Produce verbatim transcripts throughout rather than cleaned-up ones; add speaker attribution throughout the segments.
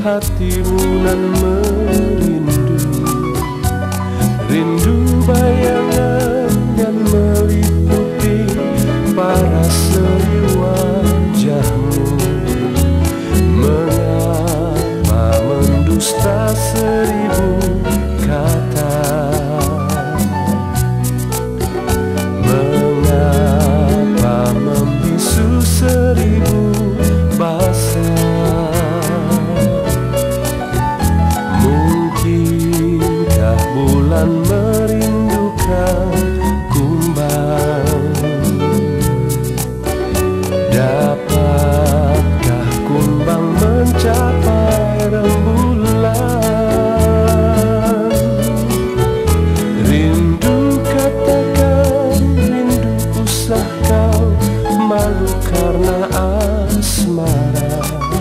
Speaker 1: hatimu nan merindu, rindu bayangan yang meliputi paraseri wajahmu. Mengapa mendusta seribu kata, mengapa membisu seribu bahasa. Mungkinkah bulan merindukan kumbang? Dapatkah kumbang mencapai rembulan? Rindu katakan, rindu usah kau malu karena asmara.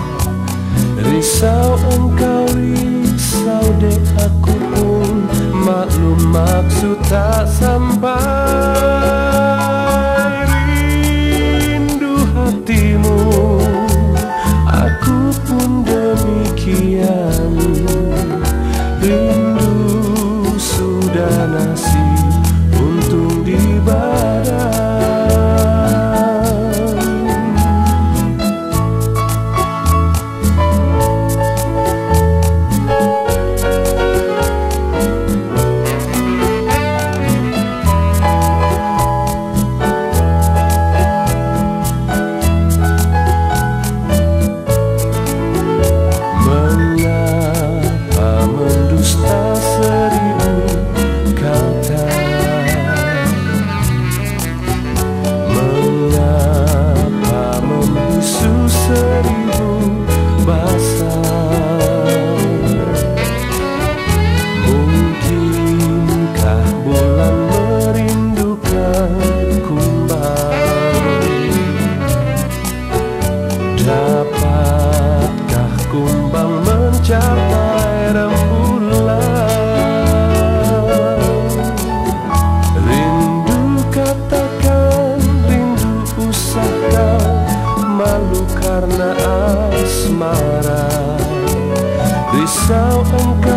Speaker 1: Risau engkau, risau dek aku pun maklum maksud tak sampai. Rindu hatimu, aku pun demikian. Rindu sudah nasib untung di badan. Dapatkah kumbang mencapai rembulan? Rindu katakan, rindu usah kau malu karena asmara. Risau engkau